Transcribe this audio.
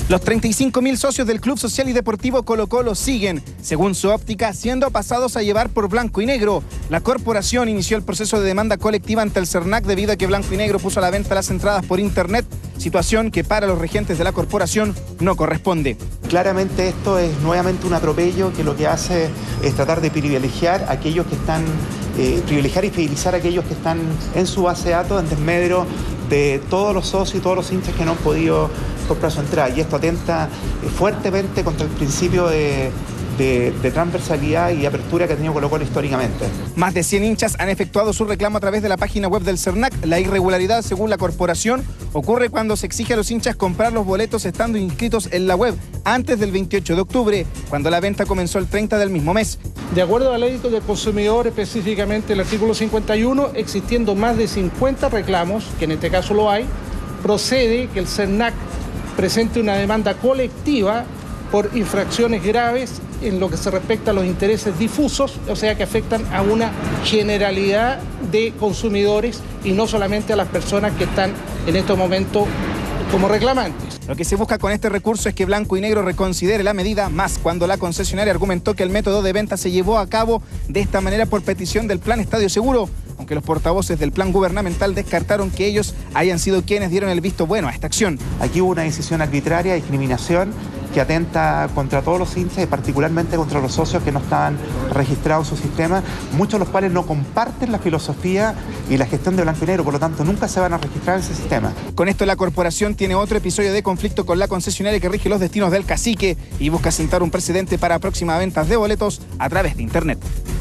Los 35.000 socios del Club Social y Deportivo Colo-Colo siguen, según su óptica, siendo pasados a llevar por Blanco y Negro. La corporación inició el proceso de demanda colectiva ante el CERNAC debido a que Blanco y Negro puso a la venta las entradas por internet, situación que para los regentes de la corporación no corresponde. Claramente esto es nuevamente un atropello que lo que hace es tratar de privilegiar a aquellos que están, privilegiar y fidelizar a aquellos que están en su base de datos en desmedro de todos los socios y todos los hinchas que no han podido comprar su entrada. Y esto atenta fuertemente contra el principio de transversalidad y apertura que ha tenido Colo-Colo históricamente. Más de 100 hinchas han efectuado su reclamo a través de la página web del CERNAC. La irregularidad, según la corporación, ocurre cuando se exige a los hinchas comprar los boletos estando inscritos en la web antes del 28 de octubre, cuando la venta comenzó el 30 del mismo mes. De acuerdo a la ley del consumidor, específicamente el artículo 51, existiendo más de 50 reclamos, que en este caso lo hay, procede que el CERNAC presente una demanda colectiva por infracciones graves en lo que se respecta a los intereses difusos, o sea que afectan a una generalidad de consumidores y no solamente a las personas que están en estos momentos como reclamantes. Lo que se busca con este recurso es que Blanco y Negro reconsidere la medida, más cuando la concesionaria argumentó que el método de venta se llevó a cabo de esta manera por petición del Plan Estadio Seguro, aunque los portavoces del plan gubernamental descartaron que ellos hayan sido quienes dieron el visto bueno a esta acción. Aquí hubo una decisión arbitraria, discriminación, que atenta contra todos los hinchas y particularmente contra los socios que no estaban registrados en su sistema, muchos de los cuales no comparten la filosofía y la gestión de Blanco y Negro, por lo tanto nunca se van a registrar en ese sistema. Con esto la corporación tiene otro episodio de conflicto con la concesionaria que rige los destinos del cacique y busca sentar un precedente para próximas ventas de boletos a través de internet.